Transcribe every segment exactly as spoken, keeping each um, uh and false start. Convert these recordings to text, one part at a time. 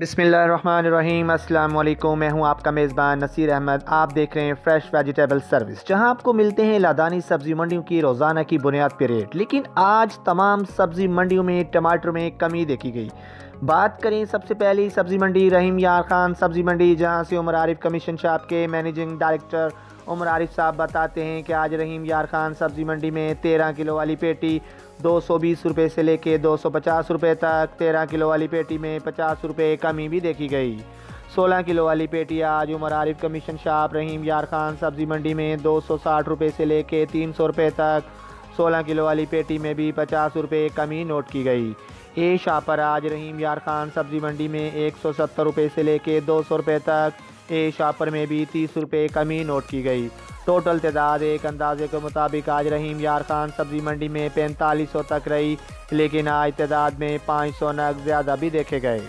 बिस्मिल्लाहिर्रहमानिर्रहीम। अस्सलाम वालेकुम। मैं हूं आपका मेज़बान नसीर अहमद। आप देख रहे हैं फ्रेश वेजिटेबल सर्विस, जहां आपको मिलते हैं लादानी सब्ज़ी मंडियों की रोज़ाना की बुनियाद पर रेट। लेकिन आज तमाम सब्ज़ी मंडियों में टमाटर में कमी देखी गई। बात करें सबसे पहले सब्ज़ी मंडी रहीम यार खान सब्ज़ी मंडी, जहां से उमर आरिफ कमीशन शॉप के मैनेजिंग डायरेक्टर उमर आरिफ साहब बताते हैं कि आज रहीम यार खान सब्ज़ी मंडी में तेरह किलो वाली पेटी दो सौ बीस रुपये से लेके दो सौ पचास रुपये तक, तेरह किलो वाली पेटी में पचास रुपये कमी भी देखी गई। सोलह किलो वाली पेटी आज उमर आरिफ कमीशन शॉप रहीम यार खान सब्ज़ी मंडी में दो सौ साठ रुपये से लेके तीन सौ रुपये तक, सोलह किलो वाली पेटी में भी पचास रुपये कमी नोट की गई। ए शॉप पर आज रहीम यार खान सब्ज़ी मंडी में एक सौ सत्तर रुपये से लेके दो सौ रुपये तक, ए शॉपर में भी तीस रुपये कमी नोट की गई। टोटल तादाद एक अंदाजे के मुताबिक आज रहीम यार खान सब्ज़ी मंडी में पैंतालीस सौ तक रही, लेकिन आज तादाद में पाँच सौ नग ज़्यादा भी देखे गए।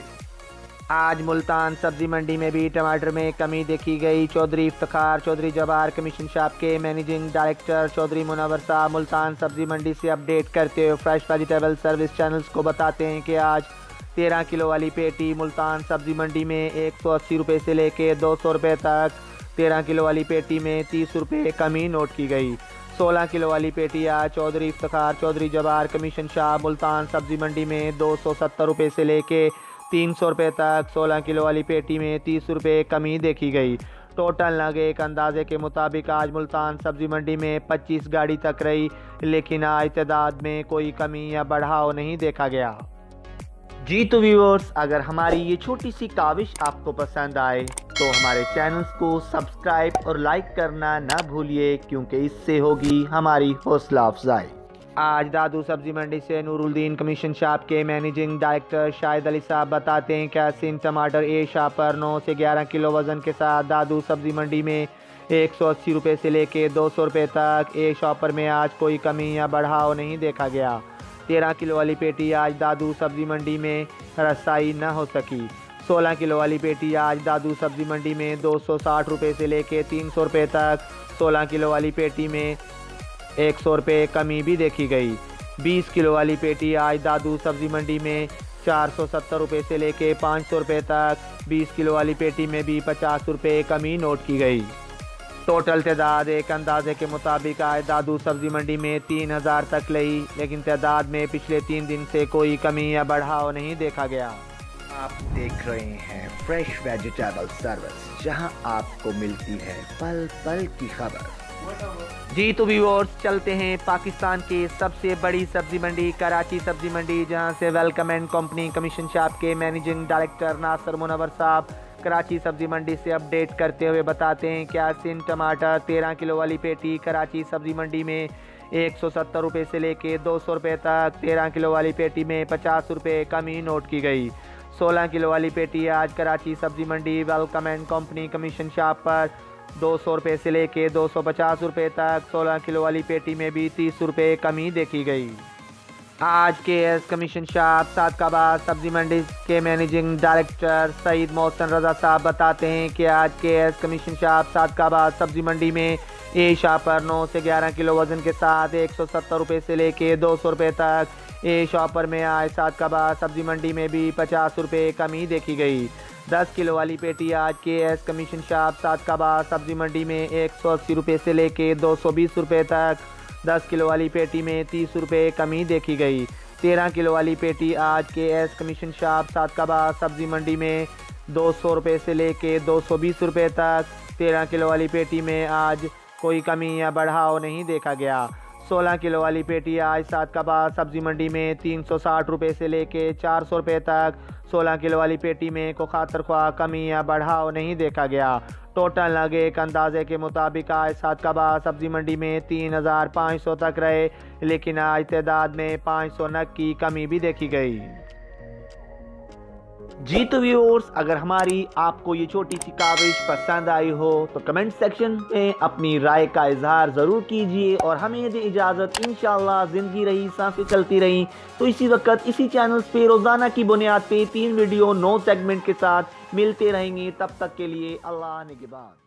आज मुल्तान सब्ज़ी मंडी में भी टमाटर में कमी देखी गई। चौधरी इफ्तिखार चौधरी जवार कमीशन शॉप के मैनेजिंग डायरेक्टर चौधरी मुनव्वर साहब मुल्तान सब्ज़ी मंडी से अपडेट करते हुए फ्रेश वेजिटेबल सर्विस चैनल्स को बताते हैं कि आज तेरह किलो वाली पेटी मुल्तान सब्ज़ी मंडी में एक सौ अस्सी रुपये से लेके दो सौ रुपये तक, तेरह किलो वाली पेटी में तीस रुपये कमी नोट की गई। सोलह किलो वाली पेटी आज चौधरी इफ्तिखार चौधरी जवार कमीशन शॉप मुल्तान सब्ज़ी मंडी में दो सौ सत्तर रुपये से लेके तीन सौ रुपये तक, सोलह किलो वाली पेटी में तीस रुपये कमी देखी गई। टोटल नग एक अंदाजे के मुताबिक आज मुल्तान सब्ज़ी मंडी में पच्चीस गाड़ी तक रही, लेकिन आज तादाद में कोई कमी या बढ़ाव नहीं देखा गया। जी तो व्यूअर्स, अगर हमारी ये छोटी सी काविश आपको पसंद आए तो हमारे चैनल्स को सब्सक्राइब और लाइक करना ना भूलिए, क्योंकि इससे होगी हमारी हौसला अफजाई। आज दादू सब्ज़ी मंडी से नूरुद्दीन कमीशन शॉप के मैनेजिंग डायरेक्टर शाहिद अली साहब बताते हैं कि हसीन टमाटर ए शॉप पर नौ से ग्यारह किलो वज़न के साथ दादू सब्ज़ी मंडी में एक सौ अस्सी रुपये से लेके दो सौ रुपये तक, ए शॉपर में आज कोई कमी या बढ़ाव नहीं देखा गया। तेरह किलो वाली पेटी आज दादू सब्ज़ी मंडी में रसाई न हो सकी। सोलह किलो वाली पेटी आज दादू सब्ज़ी मंडी में दो सौ साठ रुपये से लेके तीन सौ रुपये तक, सोलह किलो वाली पेटी में एक सौ रुपये कमी भी देखी गई। बीस किलो वाली पेटी आज दादू सब्ज़ी मंडी में चार सौ सत्तर रुपये से लेके पाँच सौ रुपये तक, बीस किलो वाली पेटी में भी पचास रुपये कमी नोट की गई। टोटल तादाद एक अंदाजे के मुताबिक आज दादू सब्ज़ी मंडी में तीन हज़ार तक रही, लेकिन तादाद में पिछले तीन दिन से कोई कमी या बढ़ाव नहीं देखा गया। आप देख रहे हैं फ्रेश वेजिटेबल सर्विस, जहां आपको मिलती है पल पल की खबर। जी तो व्यूअर्स, चलते हैं पाकिस्तान के सबसे बड़ी सब्ज़ी मंडी कराची सब्ज़ी मंडी, जहां से welcome and company commission shop के मैनेजिंग डायरेक्टर नासिर मुनव्वर साहब कराची सब्ज़ी मंडी से अपडेट करते हुए बताते हैं कि आसिन टमाटर तेरह किलो वाली पेटी कराची सब्ज़ी मंडी में एक सौ सत्तर रुपये से लेके दो सौ रुपये तक, तेरह किलो वाली पेटी में पचास रुपये कमी नोट की गई। सोलह किलो वाली पेटी आज कराची सब्ज़ी मंडी welcome and company commission shop पर दो सौ रुपये से लेके दो सौ पचास रुपये तक, सोलह किलो वाली पेटी में भी तीस रुपये कमी देखी गई। आज के एस कमीशन शॉप सादकाबाद सब्ज़ी मंडी के मैनेजिंग डायरेक्टर सईद मोहसन रज़ा साहब बताते हैं कि आज के एस कमीशन शॉप सादकाबाद सब्ज़ी मंडी में ए शॉप पर नौ से ग्यारह किलो वज़न के साथ एक सौ सत्तर रुपये से लेके दो सौ रुपये तक, ए शॉपर में आज सादकाबाद सब्ज़ी मंडी में भी पचास रुपये कमी देखी गई। दस किलो वाली पेटी आज के एस कमीशन शॉप सादकाबाद सब्ज़ी मंडी में एक सौ अस्सी रुपये से लेके दो सौ बीस रुपये तक, दस किलो वाली पेटी में तीस रुपये कमी देखी गई। तेरह किलो वाली पेटी आज के एस कमीशन शॉप सादकाबाद सब्ज़ी मंडी में दो सौ रुपये से लेके दो सौ बीस रुपये तक, तेरह किलो वाली पेटी में आज कोई कमी या बढ़ाव नहीं देखा गया। सोलह किलो वाली पेटी आज सादकाबाद सब्ज़ी मंडी में तीन सौ साठ रुपये से लेके चार सौ रुपये तक, सोलह किलो वाली पेटी में को खातर ख्वाह कमी या बढ़ाव नहीं देखा गया। टोटल नग एक अंदाजे के मुताबिक आज सादकाबाद सब्ज़ी मंडी में तीन हज़ार पाँच सौ तक रहे, लेकिन आज तादाद में पाँच सौ नग की कमी भी देखी गई। जी तो व्यूअर्स, अगर हमारी आपको ये छोटी सी काविश पसंद आई हो तो कमेंट सेक्शन में अपनी राय का इजहार ज़रूर कीजिए और हमें दे इजाज़त। इंशाअल्लाह ज़िंदगी रही सांसें चलती रहीं तो इसी वक्त इसी चैनल पे रोज़ाना की बुनियाद पे तीन वीडियो नौ सेगमेंट के साथ मिलते रहेंगे। तब तक के लिए अल्लाह निगहबान।